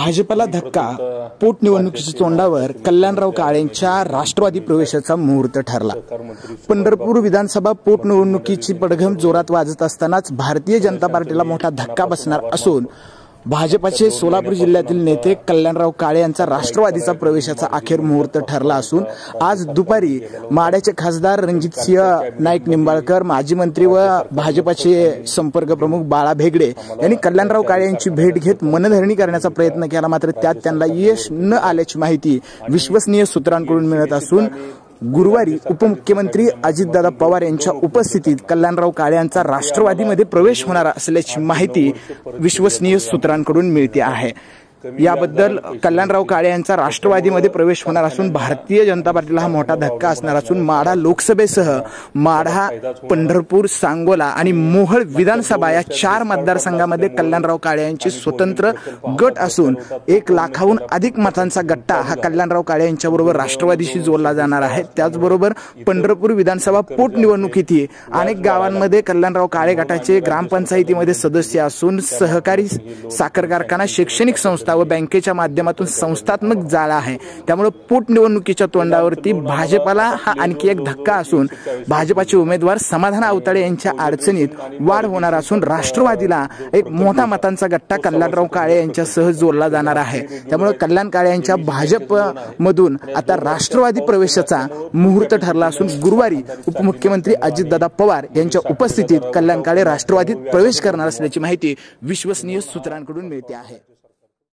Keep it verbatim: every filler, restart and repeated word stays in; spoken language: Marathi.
भाजपला धक्का, पोटनिवडणुकीच्या तोंडावर कल्याणराव काळेंच्या राष्ट्रवादी प्रवेशाचा मुहूर्त ठरला। पंढरपूर विधानसभा पोटनिवडणुकीची पडघम जोरात वाजत असतानाच भारतीय जनता पार्टीला मोठा धक्का बसणार असून भाजपचे सोलापूर जिल्ह्यातील नेते कल्याणराव काळे यांचा राष्ट्रवादीचा प्रवेशाचा अखेर मुहूर्त ठरला असून आज दुपारी माढ्याचे खासदार रणजितसिंह नाईक निंबाळकर, माजी मंत्री व भाजपचे संपर्क प्रमुख बाळा भेगडे यांनी कल्याणराव काळे यांची भेट घेत मनधरणी करण्याचा प्रयत्न केला, मात्र त्यात त्यांना यश न आल्याची माहिती विश्वसनीय सूत्रांकडून मिळत असून गुरुवारी उपमुख्यमंत्री अजितदादा पवार यांच्या उपस्थितीत कल्याणराव काळे यांचा राष्ट्रवादीमध्ये प्रवेश होणार असल्याची माहिती विश्वसनीय सूत्रांकडून मिळते आहे। याबद्दल कल्याणराव काळे यांचा राष्ट्रवादीमध्ये प्रवेश होणार असून भारतीय जनता पार्टीला हा मोठा धक्का असणार असून माढा लोकसभेसह माढा, पंढरपूर, सांगोला आणि मोहोळ विधानसभा या चार मतदारसंघामध्ये कल्याणराव काळे यांचे स्वतंत्र गट असून एक लाखाहून अधिक मतांचा गट्टा हा कल्याणराव काळे यांच्याबरोबर राष्ट्रवादीशी जोडला जाणार आहे। त्याचबरोबर पंढरपूर विधानसभा पोटनिवडणुकीतही अनेक गावांमध्ये कल्याणराव काळे गटाचे ग्रामपंचायतीमध्ये सदस्य असून सहकारी साखर कारखाना, शैक्षणिक संस्था व बँकेच्या माध्यमातून संस्थात्मक जाळा आहे। त्यामुळे पोटनिवडणुकीच्या तोंडावरती भाजपला हा आणखी एक धक्का असून भाजपचे उमेदवार समाधान आवताडे यांच्या अडचणीत वाढ होणार असून राष्ट्रवादीला एक मोठा मतांचा गट्टा कल्याणराव काळे यांच्यासह जोडला जाणार आहे। त्यामुळे कल्याण काळे यांच्या भाजप मधून आता राष्ट्रवादी प्रवेशाचा मुहूर्त ठरला असून गुरुवारी उपमुख्यमंत्री अजितदादा पवार यांच्या उपस्थितीत कल्याण काळे राष्ट्रवादीत प्रवेश करणार असल्याची माहिती विश्वसनीय सूत्रांकडून मिळते आहे।